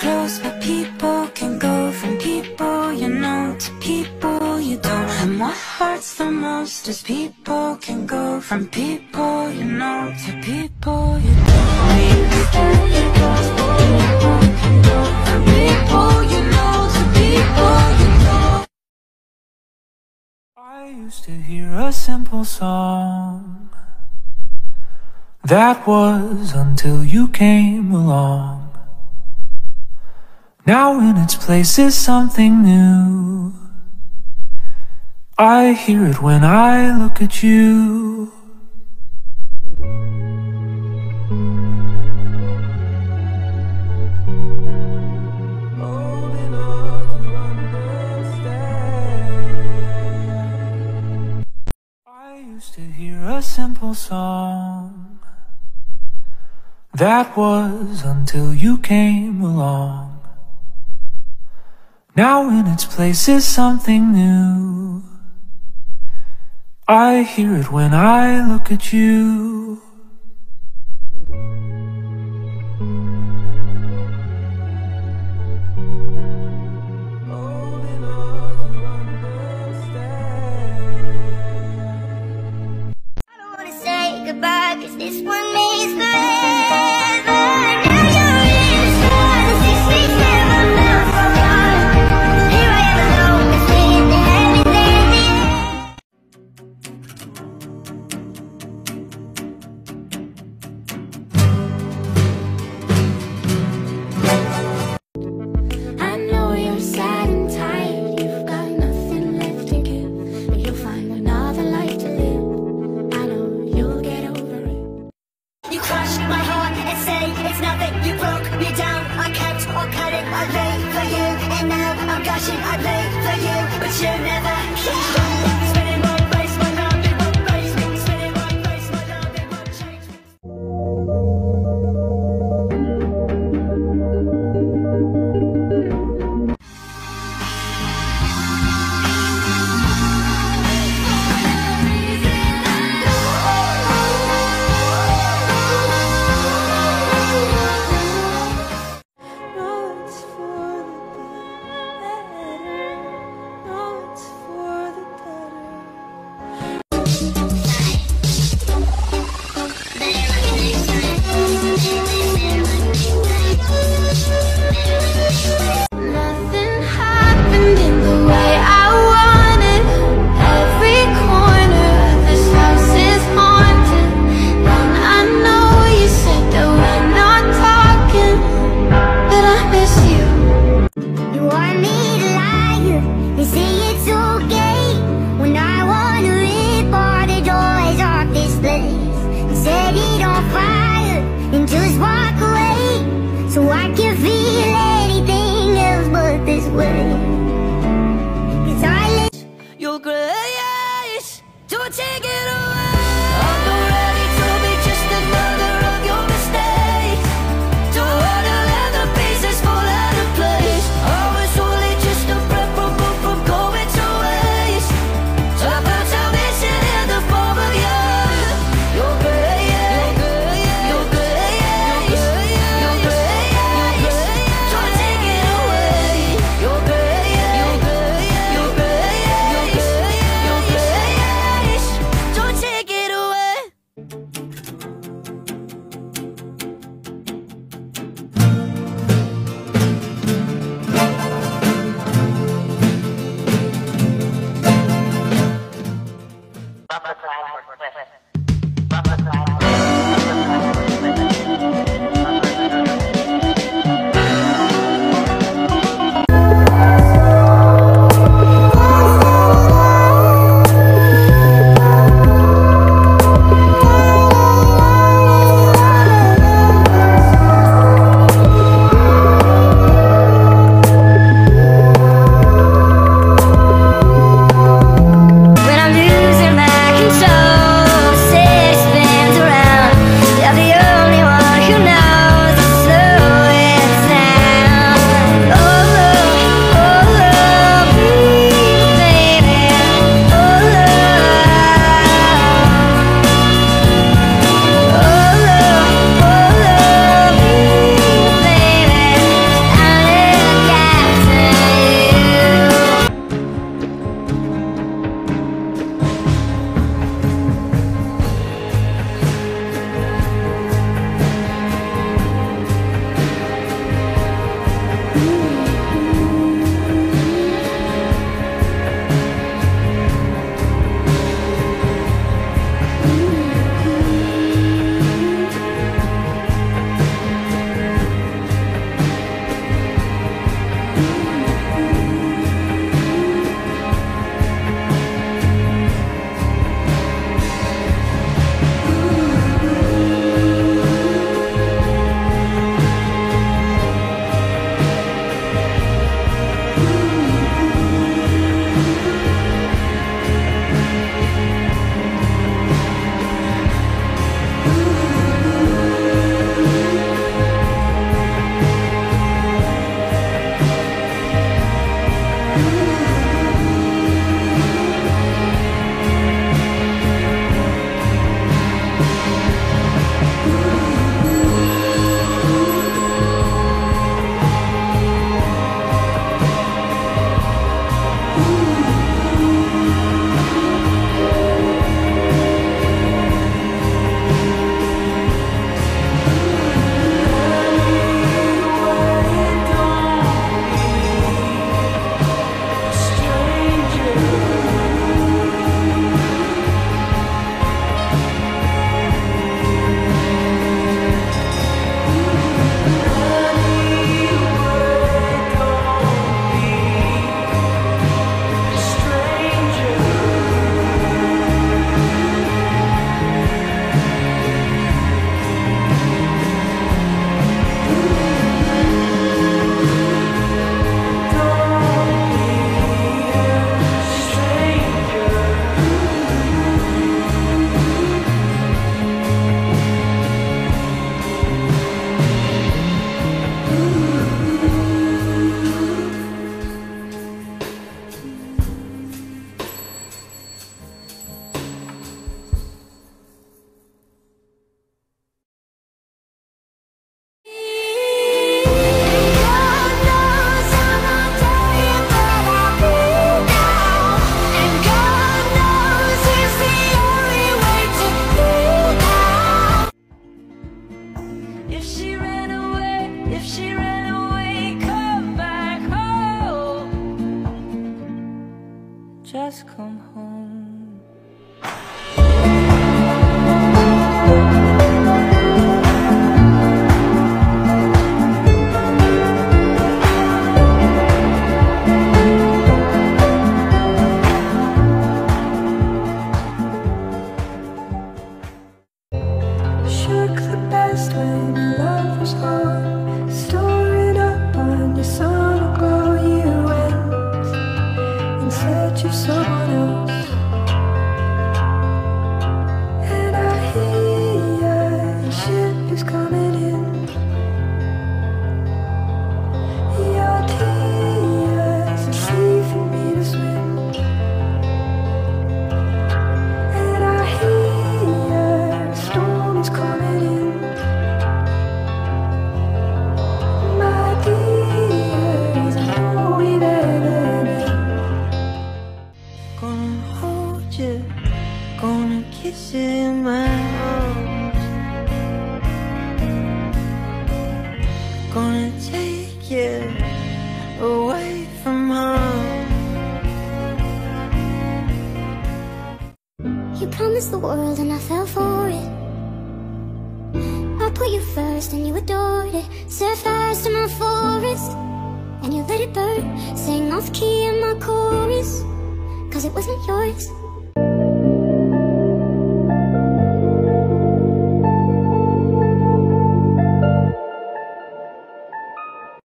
close, but people can go from people you know to people you don't. And what hurts the most is people can go from people you know to people you don't. You can get lost, but people can go from people you know to people you don't. I used to hear a simple song. That was until you came along. Now in its place is something new. I hear it when I look at you. Old enough to understand. I used to hear a simple song. That was until you came along. Now in its place is something new. I hear it when I look at you. Old enough to understand. I don't wanna say goodbye, 'cause this one means forever. Now you're inside the 6 feet never meant for us. Here I am alone, between the heavens and the earth. I know you're sad and tired, you've got nothing left to give, but you'll find another life to live. I know you'll get over it. You crushed my heart and say it's nothing. You broke me down. I kept on cutting. I laid for you, and now I'm gushing. I laid for you, but you never came. Spinning one place, my love, it won't face me. Spinning one place, my love, it won't change me. No, it's for the better. No, it's for the better. Nothing happened in the way I wanted. Every corner of this house is haunted. And I know you said that we're not talking, but I miss you. You want me to lie? You say it's okay when I wanna rip all the doors off this place and set it on fire and just walk away, so I can feel anything else but this way. 'Cause I let Your gray eyes, don't take it away. I'm not ready to be just another of your mistakes. Don't wanna let the pieces fall out of place. I was only just a breath from going to waste. So I found salvation in the form of you. Your gray eyes, your gray eyes, your gray eyes, don't take it away. Your gray eyes, your gray eyes, your gray eyes, come home. Shook the best when your love was gone, stored up on your summer glow. You went in search of someone else, and I hear your ship is coming in. Your tears are sea for me to swim, and I hear a storm is coming in. My dear, is all we've ever been. Gonna hold you, gonna kiss you in my arms. Gonna take you away from home. You promised the world and I fell for it. I put you first and you adored it. Set fires to my forest and you let it burn. Sang off key in my chorus, 'cause it wasn't yours.